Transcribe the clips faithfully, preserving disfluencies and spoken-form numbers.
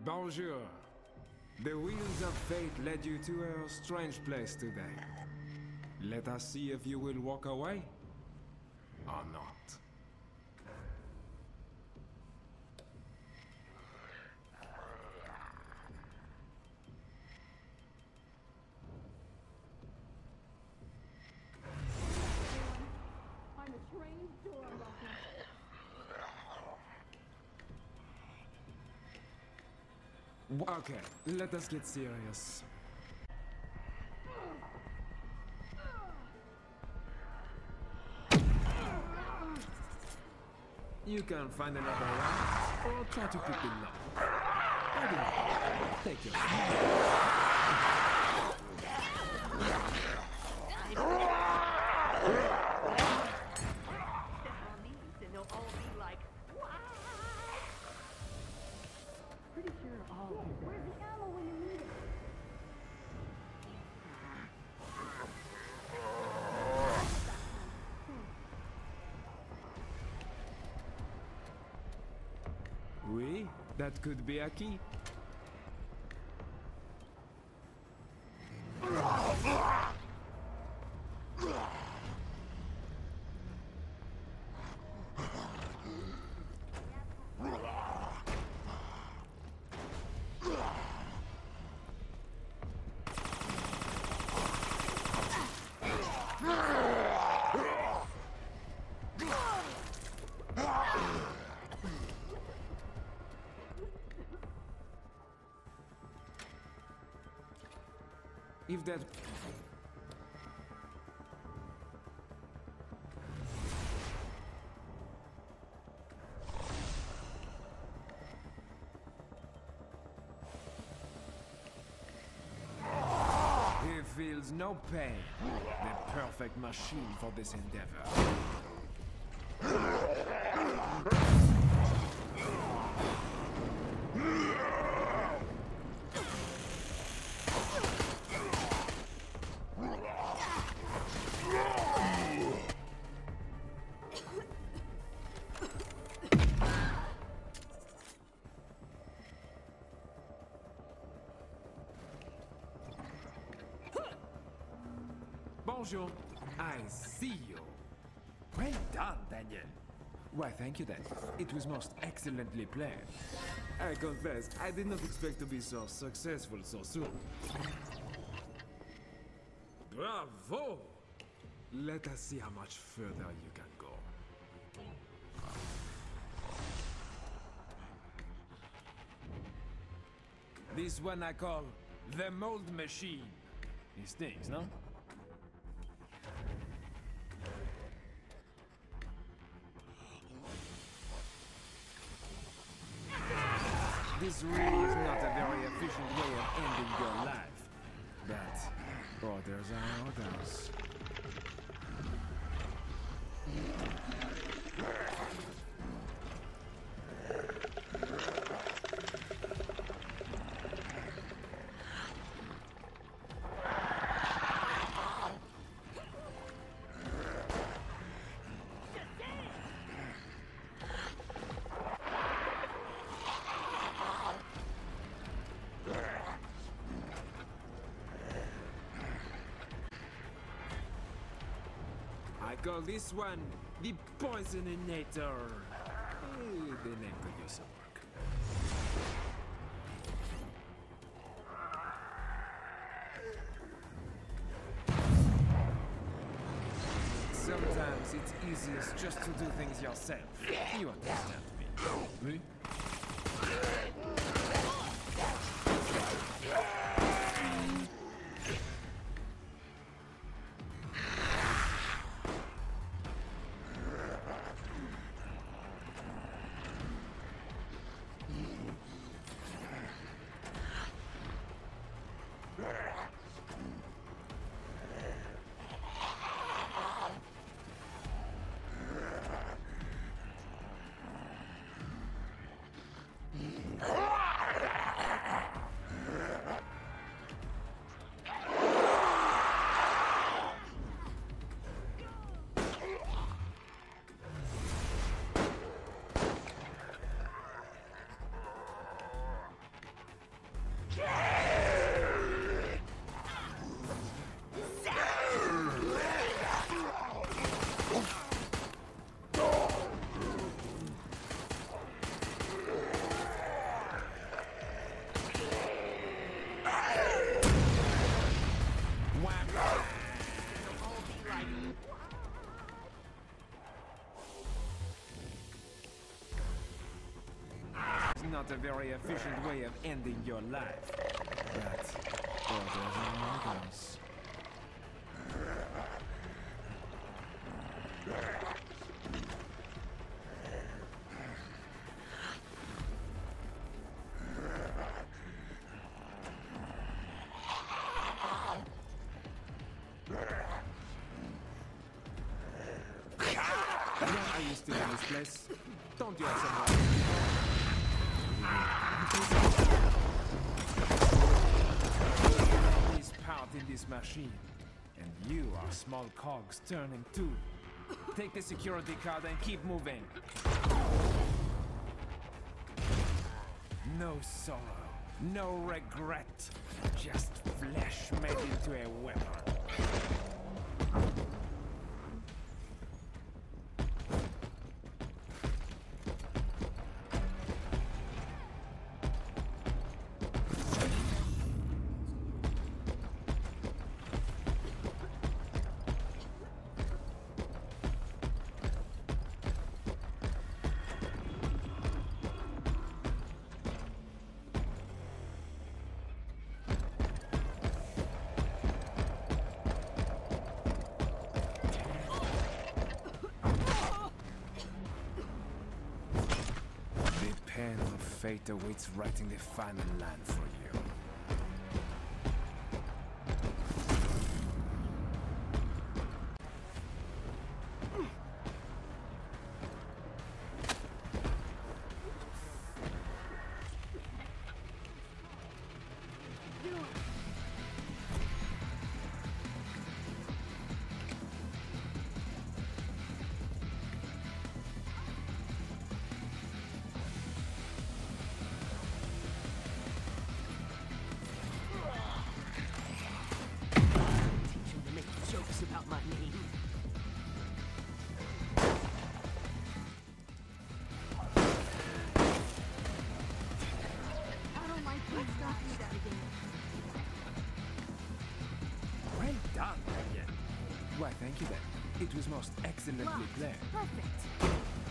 Bonjour. The wheels of fate led you to a strange place today. Let us see if you will walk away or not. I'm a trained door unlocker. Okay, let us get serious. You can find another round, or try to keep it low. I don't know. Take your time. Step on these and they'll all be like, wow! Pretty sure all of you. Where's the ammo when you need it? Oui, that could be a key. If that... He feels no pain. The perfect machine for this endeavor. Bonjour. I see you. Well done, Daniel. Why, thank you then. It was most excellently played. I confess, I did not expect to be so successful so soon. Bravo! Let us see how much further you can go. This one I call the mold machine. It stinks, no? This really is not a very efficient way of ending your life. But orders are orders. I call this one the Poisoninator. Eh, the name could use some work. Sometimes it's easiest just to do things yourself. You understand me? Me? not a very efficient way of ending your life. But orders are orders. Are you still in this place? Don't you have some This part in this machine, and you are small cogs turning too. Take the security card and keep moving. No sorrow, no regret, just flesh made into a weapon. Fate awaits writing the final line for you. About my name. I don't like when stuff do that again. Well done, Daniel. Why, thank you then. It was most excellently Locked. played. Perfect.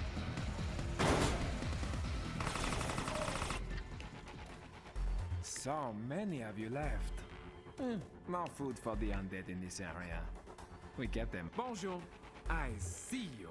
So many of you left. Hmm, more food for the undead in this area. We get them. Bonjour. I see you.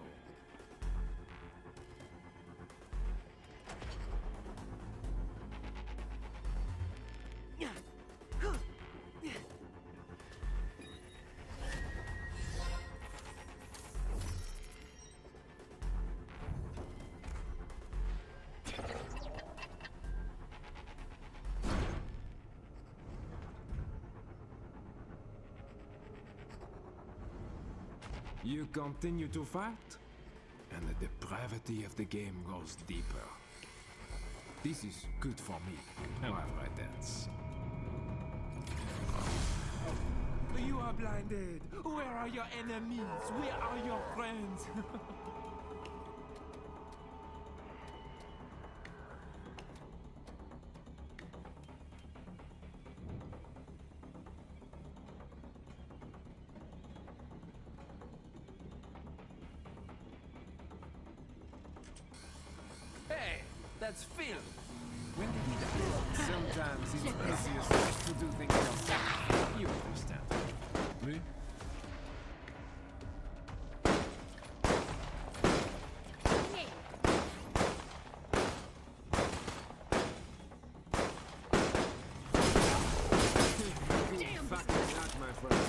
You continue to fight, and the depravity of the game goes deeper. This is good for me, however it ends. You are blinded! Where are your enemies? Where are your friends? Hey, that's Phil. When did he die? Sometimes it's easiest to do things yourself. You understand. Me? Damn fucking luck, my friend.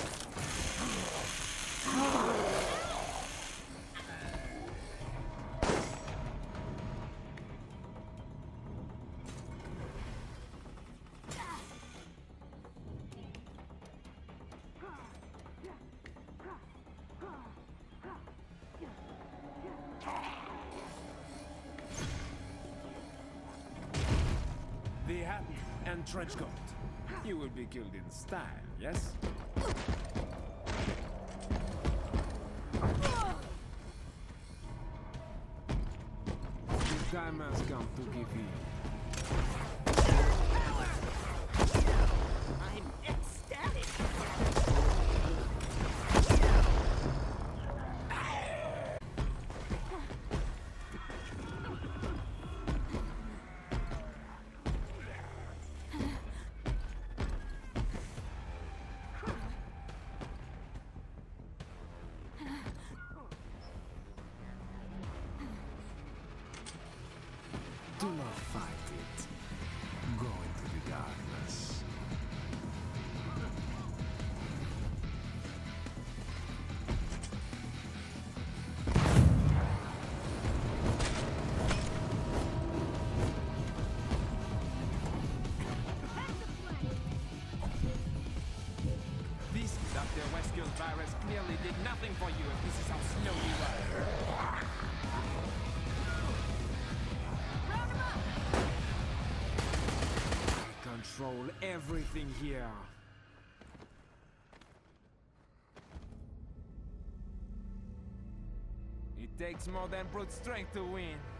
The hat and trench coat. You will be killed in style, yes? The time has come to give in. I'm ecstatic. surely did nothing for you if this is how slow you are. Round him up! I control everything here. It takes more than brute strength to win.